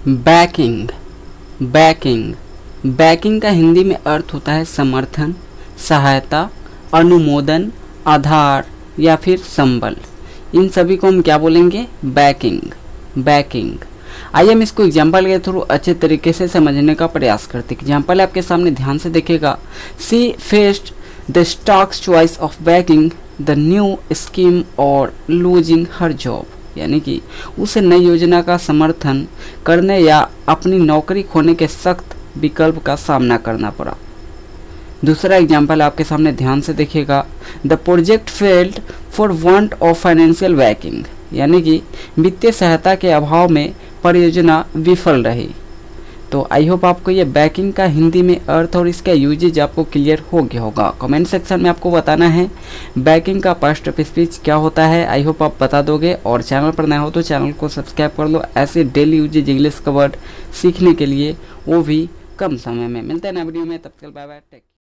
Banking. Banking banking का हिंदी में अर्थ होता है समर्थन, सहायता, अनुमोदन, आधार या फिर संबल। इन सभी को हम क्या बोलेंगे? बैकिंग। बैकिंग। आइए हम इसको एग्जाम्पल के थ्रू अच्छे तरीके से समझने का प्रयास करते हैं। एग्जाम्पल आपके सामने ध्यान से देखिएगा। She faced the stocks choice of backing the new scheme और लूजिंग हर जॉब, यानी कि उसे नई योजना का समर्थन करने या अपनी नौकरी खोने के सख्त विकल्प का सामना करना पड़ा। दूसरा एग्जाम्पल आपके सामने ध्यान से देखिएगा। The project failed for want of financial backing, यानी कि वित्तीय सहायता के अभाव में परियोजना विफल रही। तो आई होप आपको ये बैकिंग का हिंदी में अर्थ और इसका यूजेज आपको क्लियर हो गया होगा। कमेंट सेक्शन में आपको बताना है बैकिंग का पास्ट ऑफ स्पीच क्या होता है। आई होप आप बता दोगे, और चैनल पर नया हो तो चैनल को सब्सक्राइब कर लो ऐसे डेली यूजेज इंग्लिश का वर्ड सीखने के लिए, वो भी कम समय में। मिलते हैं नए वीडियो में, तब तक बाय बाय, टेक।